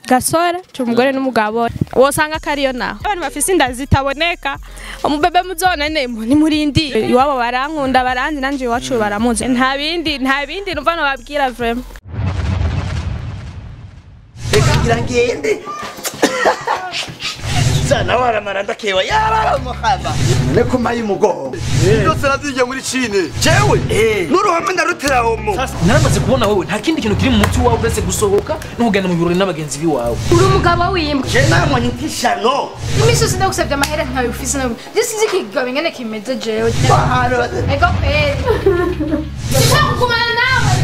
Gasore umugore n'umugabo wosanga kariyo naho abantu bafise inda zitaboneka umubebe muzona ni murindi iwabo barankunda barandi nanje wacu baramuze nta bindi numva no babwira vraiment Kugira ngende Sana wala maranda kewa yara muhaba Neko mayi mugo Yose razije muri Chine Jewe Nuruhame ndarutera homo Naramaze kubona wowe nta kindi kintu kiri mu muti wawe uretse gusohoka no kugenda mu birori n'abagenzi biwawe Uri umugabo wimbwa Je namwe nkishano Imisozi ndagusabye amahera ntawe ufise nawe Gisize kigabe ngene kimeze jewe Baharo Ego pe Kumana nawe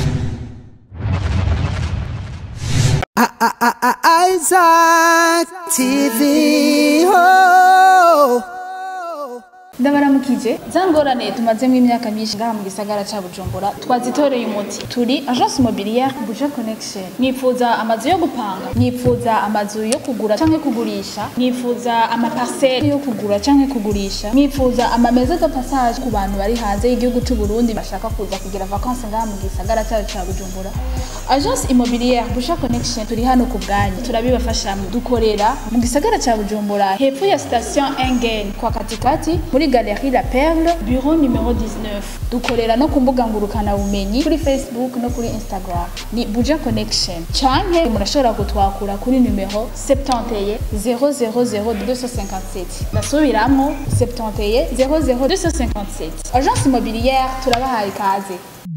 Isaac TV ho Ndabaramukije zangorane tumazemo imyaka myinshi ngaha mu gisagara ca Bujumbura twazitoreye umuti turi agence immobilière Buja Connection nifuza amazu yo gupanga nifuza amazu yo kugura canke kugurisha nifuza amaparcelle yo kugura canke kugurisha nifuza amameza de passage ku bantu bari hanze y'igihugu cy'u Burundi bashaka kuza kugira vacances ngaha mu gisagara ca Bujumbura agence immobilière Buja Connection turi hano ku bwanyu turabibafashamo dukorera mu gisagara ca Bujumbura hepfo ya station Engen kwa katikati muri Galerie La Perle, bureau numéro 19. Dukorera no kumbuga ngurukana bumenyi kuri Facebook no kuri Instagram. Ni Buja Connection. Canke murashobora kutwakura kuri numero 71 000 257. Nasubiramo 71 00 257. Agence immobilière turabahaye ikaze.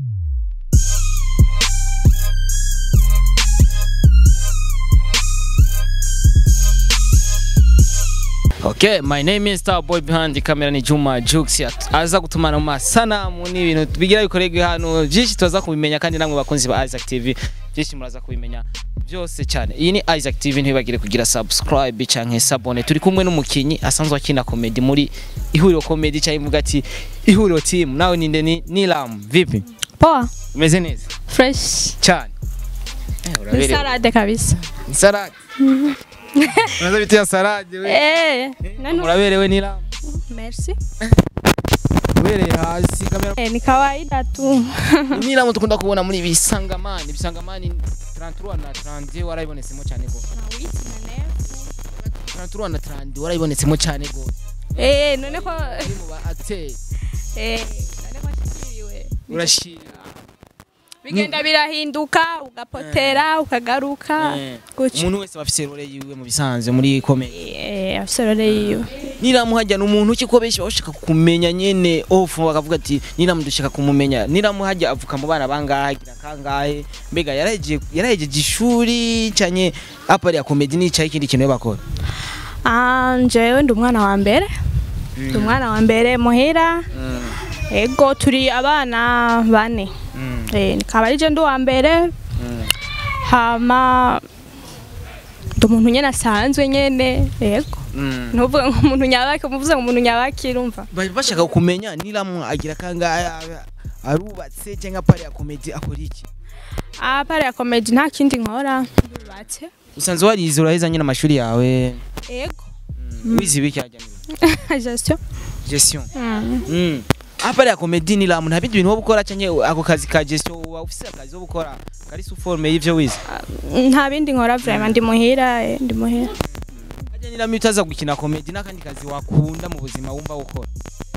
Okay, my name is Star Boy behind the camera ni Juma Jux aza gutumana mu masanamu n'ibintu bigira bikorege hano byinshi tuza kubimenya kandi namwe bakunzi ba Isaac TV byinshi muraza kubimenya byose cyane. Iyi ni Isaac TV ntibagire kugira subscribe canke Sabonnez turi kumwe n'umukinyi asanzwe akina comedy muri ihuriro comedy cyangwa ivuga ati ihuriro team nawe ninde ni Lam vipi? Poa Umeze neza? fresh Cyane. Ni salade kabisa Ni salade. Unaza bitia salade we. Uraberewe ni Lam. Merci Wele hasi kamera. ni kawaida tu Ni Lam tukunda kubona muri bisangamani 33 na 30 warayibonetsemo cyane go. 33 na 30 warayibonetsemo cyane go. none ko Ari mu ba acteur. none ko shiriwe Urashira. bigenda birahinduka ugapotera ukagaruka gucyo Umuntu wese bafise role yiwe mu bisanzwe muri comedy. afise role yiwe Ni Lam hajya n'umuntu ukiko benshi bashaka kumenya nyene off bakavuga ati ni Lam dushaka kumumenya. Ni Lam hajya avuka mu bana bangahe gira kangahe mbega yarahejeje ishuri cyanye apari ya comedy ni cyayi kindi kintu bakora. jewe ndi umwana wa mbere ndi umwana wa mbere muhira ego turi abana bane nikaba ari je ndi wa mbere hama ndi umuntu nyene asanzwe nyene ego nuvuga ngo umuntu nyabaki umuvuze ngo umuntu nyabaki urumva Bashaka kumenya ni Lam agira kangahe arubatse cyangwa apari ya comedy akora iki? apari ya comedy nta kindi nkora ndubatse Usanzwe warize uraheza nyine amashuri yawe. ego Wize biki hajya gestion gestion. Apari ya comedy ni Lam nta bindi bintu wo gukora cyanye ako kazi ka gestion wa office akazi wo gukora kari su forme y'ivyo wize. nta bindi nkora vraiment ndi muhira ndi muhira Hajya ni Lam utaza gukina comedy nakandi kazi wakunda mu buzima wumva ukora.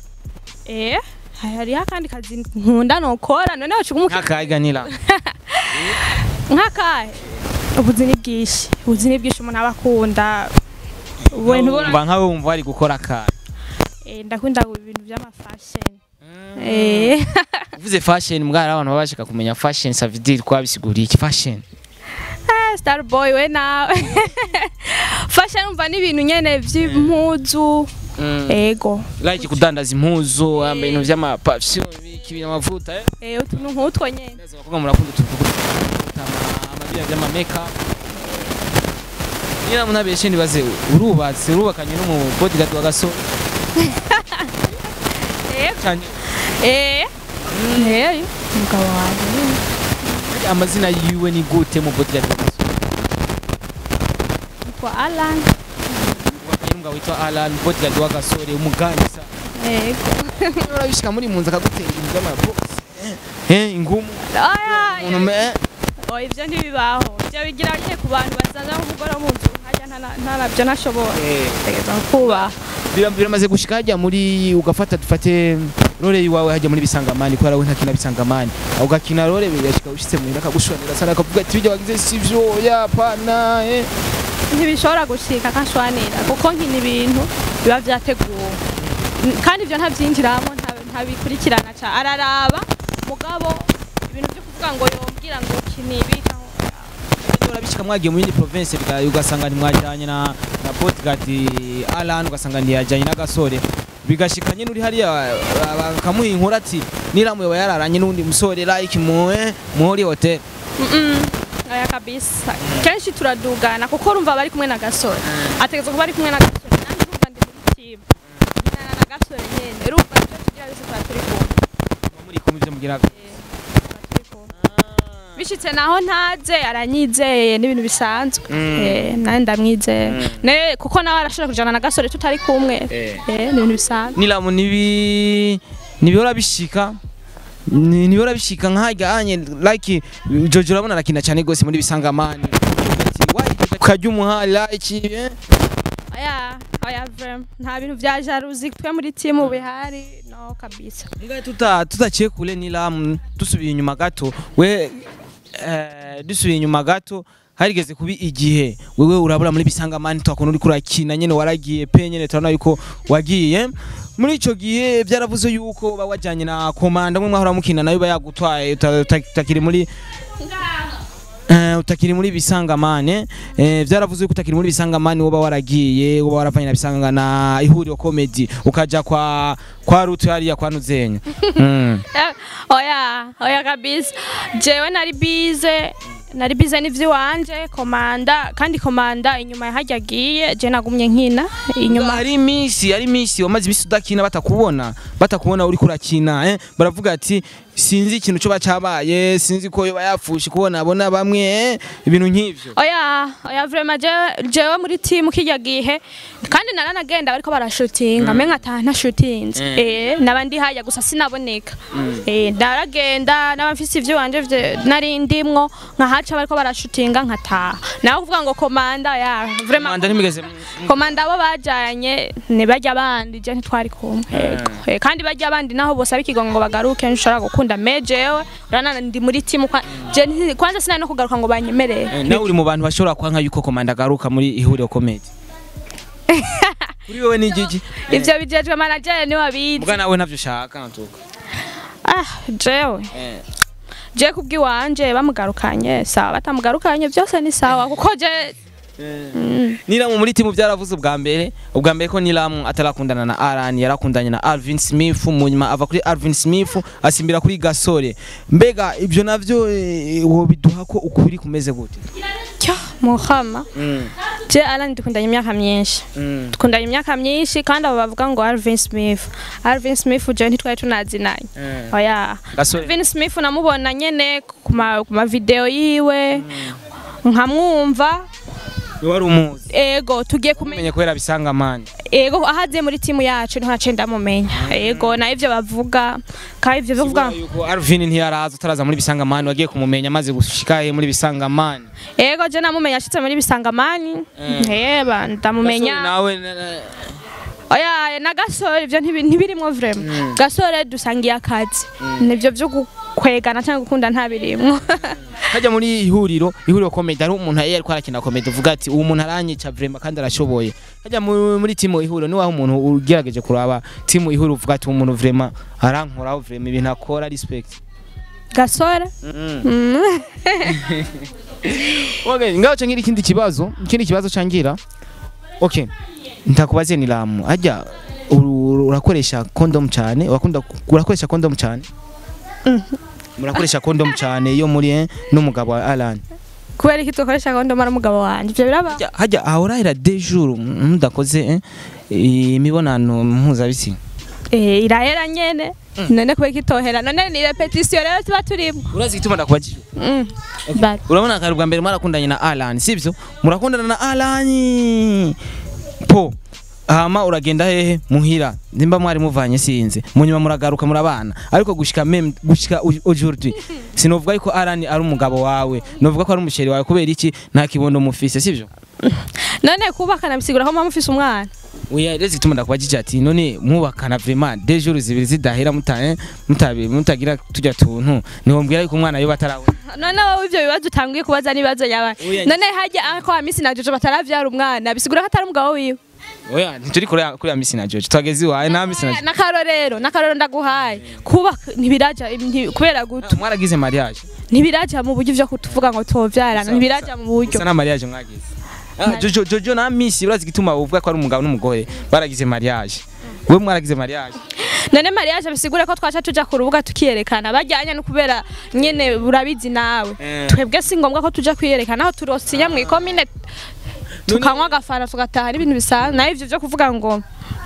hari akandi kazi nkunda nokora none wacugumuka Nkakaga ni Lam. nkakahe ubuzini bwishi umuntu abakunda ubuntu Wumva nkawe wumva ari gukora akazi. ndakunda ibintu by'ama fashion Uvuze fashion mbwara abantu babashaka kumenya fashion savidiri kwabisiguriye iki fashion. Star boy we nawe fashion umva ni ibintu nyene vy'impuzu ego Like kudandaza impuzu ambe ibintu by'ama perfume ibintu amavuta utuntu nk'utwo nyene neza bakubwa murakunda utuntu amabira by'ama makeup. Ni Lam nabeshe ndibaze urubakanye no mu bodyguard wa Gasore. Cyane. umugabo wanjye Amazina yiwe ni gute mu bodyguard wa Gasore? kwa Alan Wakayunga witwa Alan bodyguard wa Gasore umuganisa. ego Urabishika muri munza akagutera ibintu by'amabox. Ingumu. oya Umuntu ivyo ntibibaho ivyo bigira nyine ku bantu basanzwe mu gukora mu ntabyo nashoboye tegeza kuba biramaze gushika hajya muri ugafata dufate role yiwawe hajya muri bisangamani ko arawe ntakina bisangamani ugakina role bigashika ushitse mu akagushonera sana akavuga ati bijya wagize sivyo yapana ntibishobora gushika kashwanira kuko nkina ibintu biba vyateguwe kandi ivyo ntavyinjiramo ntabikurikirana ca araraba mugabo ibintu byo kuvuga ngo yombwira ngo kinibi urabishika mwagiye mu yindi province ugasanga nimwajanye na bodyguard Alan ugasanga ndiyajanye na Gasore bigashika nyine uri hariya bakamuha inkuru ati niramuye yararanye n'undi musore like muri hotel aya kabisa kenshi turadugana kuko urumva bari kumwe na Gasore ategeza ko bari kumwe na Gasore nanjye urumva ndi muri team na Gasore nyene urumva cyo tugira bise turi kumwe muri kumwe byo mugira bishitse naho ntaze aranyizeye n'ibintu bisanzwe nawe ndamwizeye ne kuko nawe arashobora kujana na Gasore tutari kumwe n'ibintu bisanzwe niramu nibihora bishika nibihora bishika nkajyanye like Jojo urabona arakina cyane gose muri bisangamani ukajya umuha like oya vrem nta bintu vya jalousie twe muri team bihari no kabisa tutaciye kule niramu dusubiye inyuma gato we dusubiye inyuma gato harigeze kubi igihe wewe urabura muri bisangamani twakona uri kurakina nyene waragiye pe nyene turabona yuko wagiye muri ico gihe byaravuze yuko bawajanye na komanda mwe mwahora mukina nayo bayagutwaye utakiri muri utakiri muri bisangamane byaravuze yuko utakiri muri bisangamane woba waragiye woba waravanye na bisangana ihuriro comedy ukaja kwa rutu hariya kwa nuzenyu oya kabisa jewe nari bize n'ivyo wanje komanda kandi komanda inyuma yahajyagiye je nagumye nkina inyuma hari imisi wamaze imisi udakina batakubona uri kurakina baravuga ati sinzi ikintu cyo bacabaye sinzi ko yoba yafushe kubona abona bamwe ibintu nk'ivyo oya vraiment jewe muri team kijya gihe kandi naranagenda bariko barashootinga menga atana shootinze nabandi hajya gusa sinaboneka ndaragenda nabamfise ivyo wanje nari ndimwo nkahaca bariko barashootinga nkataha naho kuvuga ngo komanda vraiment komanda abo bajanye ne bajya bandi je ntitwari kumwe kandi bajya bandi naho bose abikigongo ngo bagaruke nshobora gukunda mejewe urana ndi muri team kwanza sinari no kugaruka ngo banyemerere nawe uri mu bantu bashobora kwanka yuko komanda garuka muri ihuriro comedy kuri wewe ni gigi ivyo bijejwe manager ni wabizi muga nawe ntavyo shaka ntuka je kubwi wanje bamugarukanye sawa batamugarukanye byose ni sawa kuko je Niramu muri timu byaravuze ubwa mbere ko Niramu atarakundana na Alan yarakundanye na Alvin Smith munyuma ava kuri Alvin Smith asimbira kuri Gasore mbega ibyo navyo wo biduha ko ukuri kumeze gute Muhama je Alan dukundanye imyaka myinshi dukundanye imyaka myinshi kandi abo bavuga ngo Alvin Smith je ntitwari tunazinanye oya Alvin Smith namubona nyene ku ma video yiwe nkamwumva wari umuzi ego tugiye kumenya kwera bisangamani ego ahaze muri timu yacu ntace ndamumenya ego na ivyo bavuga kandi ivyo bavuga yuko Alvin ntiyaraza utaraza muri bisangamani wagiye kumumenya maze gushikaye muri bisangamani ego je namumenya ashitse muri bisangamani ndamumenya nawe oya na Gasore ivyo ntibirimwo vraiment Gasore dusangiye akazi nivyo byo kwegana cyangwa gukunda ntabirimwo hajya muri ihuriro comedy ari umuntu yari kwarakina comedy uvuga ati uwo muntu aranyica vraiment kandi arashoboye hajya muri timu ihuriro ni waho umuntu ugerageje kuraba timu ihuriro uvuga ati umuntu vraiment arankoraho vraiment ibintu akora respect Gasore okay ngaho cangira ikindi kibazo cangira okay ntakubaze Niramu hajya urakoresha condom cyane urakoresha condom cyane murakoresha condom cyane iyo muri n'umugabo wa Alan kubera iki tukoresha condom ari umugabo wanje ivyo biraba hajya ahorahira de jour mudakoze imibonano mpuzabitsina irahera nyene none kubera iki tohera none ni repetition rero tuba turimo urazi gituma ndakubajije urabona kare bwa mbere mwarakundanye na Alan sivyo murakundana na Alan po hama uragenda hehe muhira nimba mwari muvanye sinze munyuma muragaruka murabana ariko gushika aujourd'hui sinovuga yuko Alan ari umugabo wawe novuga ko ari umusheri wawe kubera iki nta kibondo mufise sivyo none kubakana bisigura ko mama ufise umwana oya rezi gituma ndakubajije ati none mwubakana vraiment des jours zibiri zidahera mutagira tujya tuntu niwombwira yuko umwana yo batarabona none wowe ivyo bibazo utangiye kubaza nibazo yabaye none hajya ko amisi na Jojo bataravyara umwana bisigura ko atari umugabo wiwe oya ntituri kuri amisi na Jojo twageze iwawe na amisi na nakarorero ndaguhaye kubaka ntibiraja kubera gutu mwaragize mariage ntibiraja mu buryo byo kutuvuga ngo tovyarana ntibiraja mu buryo sana mariage mwagize Jojo na amisi urazi gituma uvuga ko ari umugabo n'umugore baragize mariage we mwaragize mariage none mariage bisigure ko twacha tuja ku rubuga tukiyerekana bajyanye no kubera nyene burabizi nawe twebwe si ngombwa ko tuja kwiyerekana aho turosinya mu ikomine tukanywa agafara tugataha n'ibintu bisanzwe nayo ivyo byo kuvuga ngo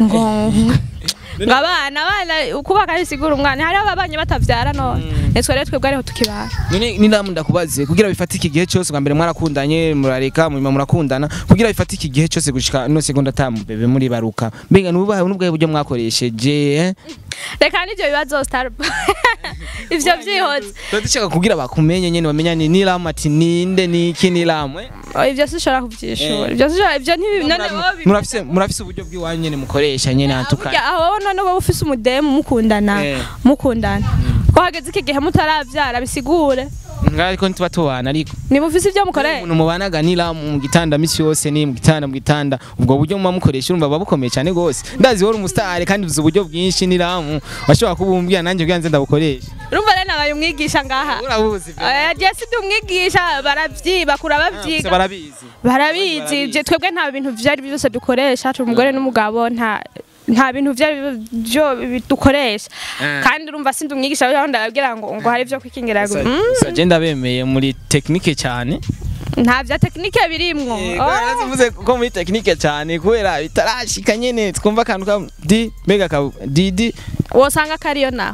ngabana ukubaka bisigura umwana hari ababanye batavyara none netwe rero twebwe ariho tukibara none nindamu ndakubaze kugira bifatike igihe cyose bwa mbere mwarakundanye murareka murakundana kugira bifatike igihe cyose gushika no seconda tamu bebe muri baruka mbega nubahe n'ubwo buryo mwakoresheje reka nivyo bibazo star ivyo vyihoze dushaka kugira bakumenye nyene bamenyane niramu ati ninde niki niramu ivyo sishora kuvyishura ivyo none murafise uburyo bw'iwanyu nyene mukoresha nyene antuka aho none wowe ufise umudemu mukundana ko hageze iki gihe mutaravyara bisigure ngariko ntituba tubana ariko niba ufise ivyo mukoreye umuntu mubanaganira mu gitanda misi yose ni mu gitanda ubwo buryo muma mukoresha urumva babukomeye cyane gose ndazi wori umustar kandi uzi uburyo bwinshi niramu washobora kubumbwira nanjye bwanze ndabukoresha urumva rero nabaye umwigisha ngaha urabuzi je si umwigisha baravyiba kurabavyiga barabizi je twebwe nta bintu vyari byose dukoresha umugore n'umugabo nta bintu byo dukoresha kandi urumva sindi umwigisha aho ndababwira ngo hari byo kwikingira je ndabemeye muri technique cyane nta bya technique birimwo narazivuze ko muri technique cyane kubera bitarashika nyene twumva kantu ka di mega ka di wosanga kariyo naho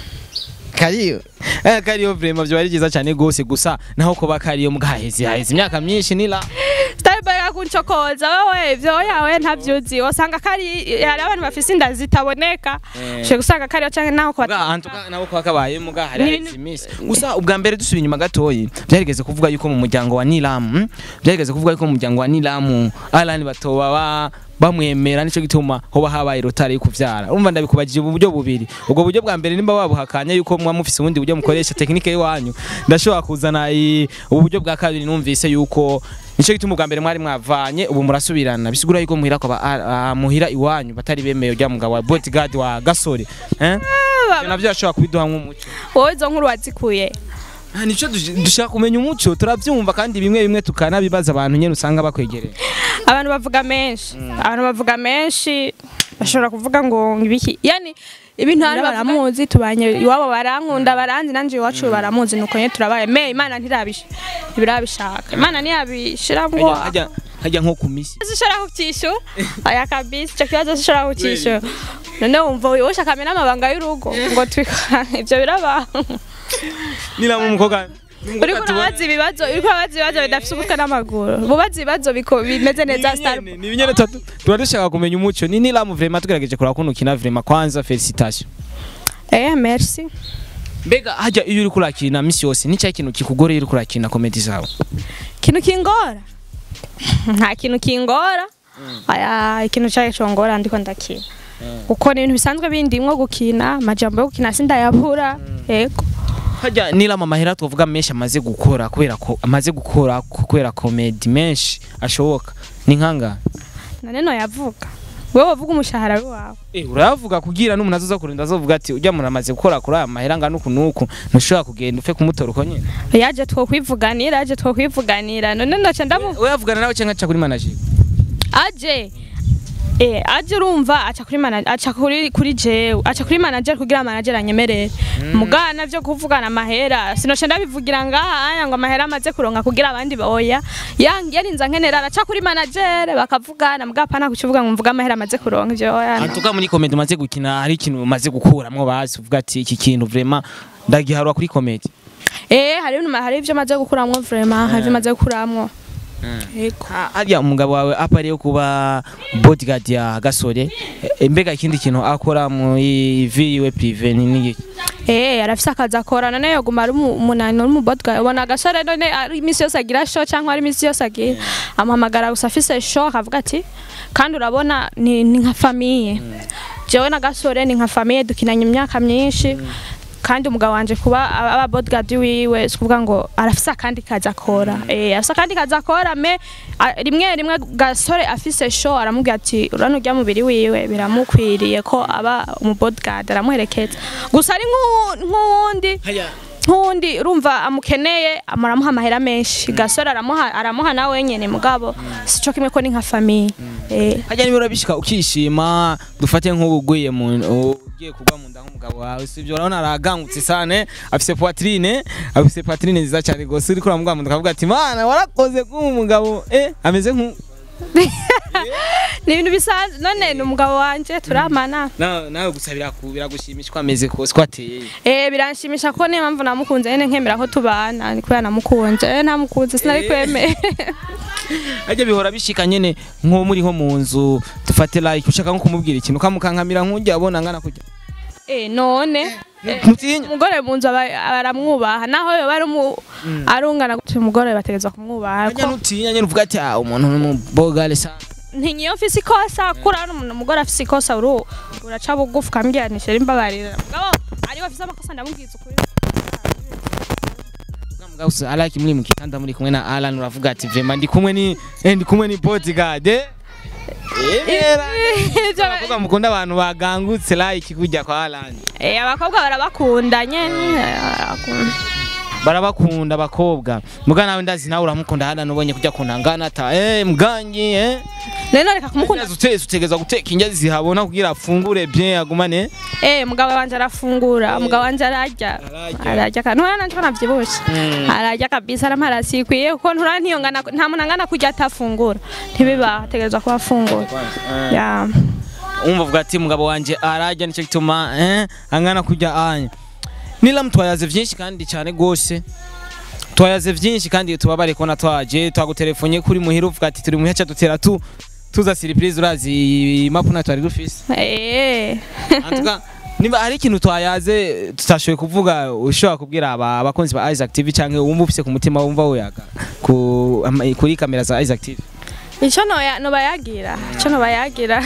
kariyo vraiment byo bari byiza cyane gose gusa naho ko bakariyo mugahezi imyaka myinshi nila Starbucks kunchokoza wewe ivyo yawe ntavyuzi wasanga kari hari abantu bafise inda zitaboneka she gusanga kari canke naho ko antuka naho ko kabaye muga hari imisi gusa ubwa mbere dusubiye inyuma gatoyi byarigeze kuvuga yuko mu muryango wa Nilamu byarigeze kuvuga yuko mu muryango wa Nilamu alani batoba bamwemera nico gituma hoba habaye rotari yo kuvyara urumva ndabikubajije ubu buryo bubiri ubwo buryo bwa mbere nimba wabuhakanya yuko mwa mufise ubundi buryo mukoresha technique yiwanyu ndashobora kuzana ubu buryo bwa kabiri numvise yuko nico gituma bwa mbere mwari mwavanye ubu murasubirana bisigura yuko muhira ko muhira iwanyu batari bemeye ujya mugabo wa bodyguard wa Gasore navyo ashobora kubiduha nk'umuco wowe zo nkuru wazikuye nico dushaka kumenya umuco turavyumva kandi bimwe tukanabibaza abantu nyene usanga bakwegereye abantu bavuga menshi bashobora kuvuga ngo ibiki yani ibintu baramuzi tubanye iwabo barankunda baranzi nanje iwacu baramuzi nuko nye turabaye Imana ntibirabishaka Imana ntiyabishiramwo hajya nko kumisi zishora kutisho aya kabisa cyo kibazo zishora kutisho none umva wowe shakamena amabanga y'urugo ngo twika ivyo biraba nila mu mukobwa uriko urabaza ibibazo bidafite ubutwe n'amaguru bubaza ibibazo bimeze neza star ni binyene tatu dushaka kumenya umuco ni Nilamu vraiment tugerageje kuraba kuno kina vraiment kwanza felicitation merci mbega hajya iyo uri kurakina misi yose ni cya kintu kikugore uri kurakina comedy zawe kintu kingora nta kintu kingora aya ikintu cyaje congora ndiko ndakina uko ni ibintu bisanzwe bindimwo gukina amajambo yo gukina sindayabura yego hajya Nilamu amahera twavuga menshi amaze gukora kubera comedy menshi ashoboka ni nkanga none no yavuga wewe uvuga umushahara wawe uravuga kugira n'umuntu azoza kurinda azovuga ati ujya muramaze gukora kuri aya mahera ngana nuku ntushobora kugenda ufe kumutoroka nyine yaje twokwivuganira none ndaca ndamu we yavugana nawe cyangwa aca kuri manager aje urumva aca kuri jewe aca kuri manager kugira manager anyemerere mugana byo kuvugana amahera sinoce ndabivugira ngaha aya ngo amahera amaze kuronka kugira abandi boya yarinza nkenera aca kuri manager bakavugana mugapana kukivuga ngo mvuga amahera amaze kuronka ivyo antuka muri comedy maze gukina hari ikintu maze gukuramwo bazi uvuga ati iki kintu vraiment ndagiharwa kuri comedy hari ivyo maze gukuramwo vraiment hari ivyo maze gukuramwo hariya umugabo wawe apariye kuba bodyguard ya Gasore mbega ikindi kintu akora mu vi we prive ni arafise akazi akora none yoguma ari umunani uri mu bodyguard ubona Gasore none ari imisi yose agira show cyangwa ari imisi yose agira amuhamagara gusa afise show akavuga ati kandi urabona ni nka famille jewe na Gasore ni nka famille dukinanye imyaka myinshi kandi umugabo wanje kuba aba bodyguard wiwe sikuvuga ngo arafisa kandi kaza akora afisa kandi kaza akora rimwe Gasore afise show aramubwira ati urano ujya mubiri wiwe biramukwiriye ko aba umu bodyguard aramuherekeza gusa ari nk'undi urumva amukeneye amaramuha amahera menshi Gasore aramuha nawe nyene mugabo sico kimwe ko ni nka famille hajya niba urabishika ukishima dufate nk'ubugwiye mu ugiye kugwa mu nda nk'umugabo wawe sivyo urabona aragangutse sane afise poitrine nziza cyane gose uri kuramugwa mu ndavuga ati mana warakoze nk'umugabo ameze nku ni ibintu bisanzwe none ni umugabo wanje turamana nawe gusabira biragushimisha ko ameze kose ko ateye biranshimisha ko niyo mpamvu namukunze nyene nkemera ko tubana ni kubera namukunze namukunze sinari kwemeye ajya bihora bishika nyene nko muri ho mu nzu dufate like ushaka nko kumubwira ikintu kamukankamira nk'ujya abona ngana kujya none umugore mu nzu baramwubaha naho yo bari arungana umugore bategeza kumwubaha ko nutinya nyene uvuga ati umuntu n'umubogale sa ntinyiyo mfise ikosa kurana umuntu umugore afise ikosa uraca bugufi kambyanisha imbabarira mugabo ari bafise amakosa ndamubwiza ukuri Gausa alaki muri mukitanda muri kumwe na Alan uravuga ati vema ndi kumwe ni bodyguard abakobwa mukunda abantu bagangutse like kujya kwa Alan abakobwa barabakunda nyene barabakunda abakobwa muga nawe ndazi nawe uramukunda Alan ubonye kujya kunangana ata mganyi Neno reka kumukunda utegeza guteka injya zihabona kugira afungure bien agumane mugabo wanje arafungura mugabo wanje arajya kantu nanje navyibusha arajya kabisa aramarasikiye kuko ntura ntiyongana nta munangana kujya atafungura ntibiba tegeza ko afungura umva vuga ati mugabo wanje arajya nico gituma angana kujya anya nila mtwayaze vyinshi kandi cyane gose twayaze vyinshi kandi tubabare kona twaje twagutelefonye kuri muhira uvuga ati turi muhaca dutera tuza surprise urazi mapuna twari dufise antuka niba ari ikintu twayaze tutashoye kuvuga ushobora kubwira abakonzi ba Isaac TV canke wumva ufise ku mutima wumva woyaga kuri kamera za Isaac TV ico no bayagira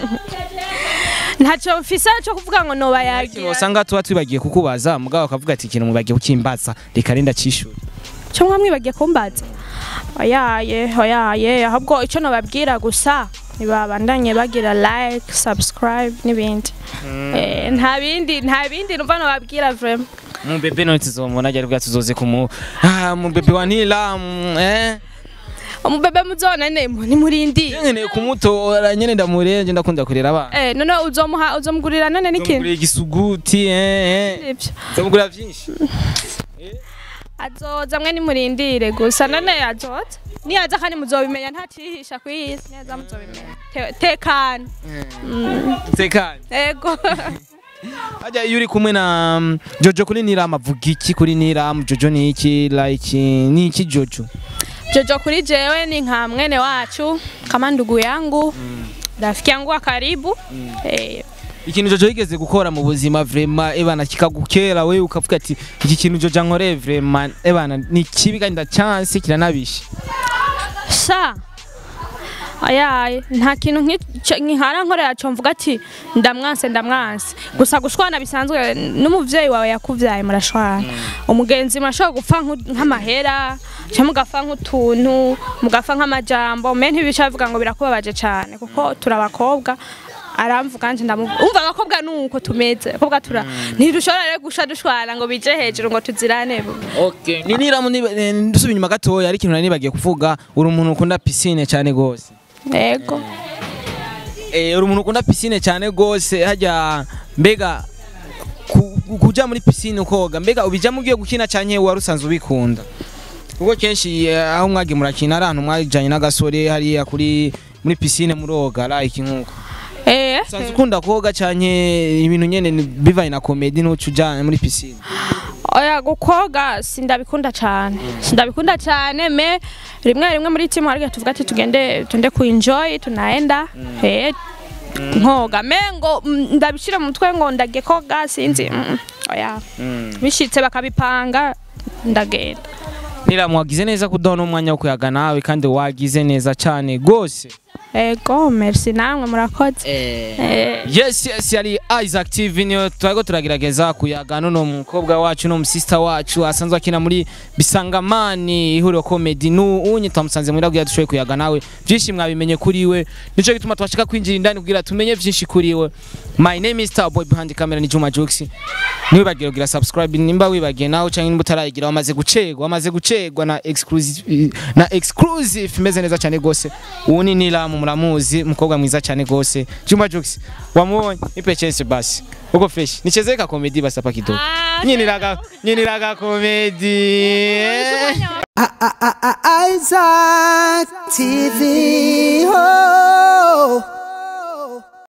ntaco mfise cyo kuvuga ngo no bayagira usanga tuba twibagiye kukubaza mugabo akavuga ati ikintu mubagiye kukimbaza reka rinda cishura cyo mwamwibagiye kumbaza oyaye ahubwo ico no babwira gusa nibabandanye bagira like subscribe n'ibindi nta bindi numva no babwira vraiment mu bebe no tuzomona ajya rubwa tuzoze kumu mu bebe wanila umubebe muzona ni murindi nyene kumutora nyene ndamurenje ndakunda kurera abana none uzomugurira none n'ikintu muri igisuguti uzomugurira vyinshi azoza mwe ni murindire gusa none azoza niyaza kandi muzobimenya ntacihisha kwisi neza muzobimenya tekana ego ajya yuri kumwe na Jojo kuri Nira amavuga iki kuri Nira Jojo ni iki like ni iki Jojo kuri jewe ni nka mwene wacu kama ndugu yangu rafiki yangu wa karibu ikintu Jojo yigeze gukora mu buzima vraiment ebana kikagukera we ukavuga ati iki kintu Jojo nkore vraiment ebana ni kibi kandi ndachanse kiranabishe nta kintu nkihara nkorera cyo mvuga ati ndamwanse gusa gushwana bisanzwe n'umuvyeyi wawe yakuvyaye murashwana umugenzi murashobora gupfa nk'amahera cyangwa mugapfa nk'utuntu mugapfa nk'amajambo mbe ntibicavuga ngo birakubabaje cyane kuko turabakobwa aramvuga nje umva abakobwa nuko tumeze abakobwa ntidushobora gusha dushwana ngo bije hejuru ngo tuzirane okay Nira ndusubi nyuma gatoya ari ikintu nibagiye kuvuga uri umuntu ukunda piscine cyane gose ego uri umuntu ukunda piscine cyane gose hajya mbega kuja muri piscine ukoga mbega ubija mugiye gukina cyane warusanzwe ubikunda kuko kenshi aho mwage murakina arantu mwarijanye na Gasore hariya muri piscine muroga like nkuko sanzwe ukunda koga cyane ibintu nyene bivaye na comedy no cujana muri piscine oya gukoga sindabikunda cyane me rimwe muri timu hari tuvuga ati tunde ku enjoy tunaenda nkoga mengo ndabishira mu mutwe ngo ndage koga sinzi oya bishitse bakabipanga ndagenda niramwagize neza kudona umwanya wo kuyaga nawe kandi wagize neza cyane gose ego merci namwe murakoze yes yari Isaac TV niyo twago turagerageza kuyaga no mukobwa wacu no sister wacu asanzwe akina muri Bisangamani ihuriro comedy unye twamusanze muri ragu yadushoye kuyaga nawe byinshi mwabimenye kuri we nico gituma twashaka kwinjira indani kugira tumenye byinshi kuri we. My name is Star Boy behind camera ni Juma Jux. Niwibagiye kugira subscribe nimba wibagiye naho cyangwa nimba utarayigira wamaze gucegwa na exclusive meze neza cyane gose uni nilamu muramuzi mukobwa mwiza cyane gose Juma Jux wamubonye ipechese basi uko fresh nichezeka comedy basi hapa kidogo nyiniraga comedy Isaac TV. Oh.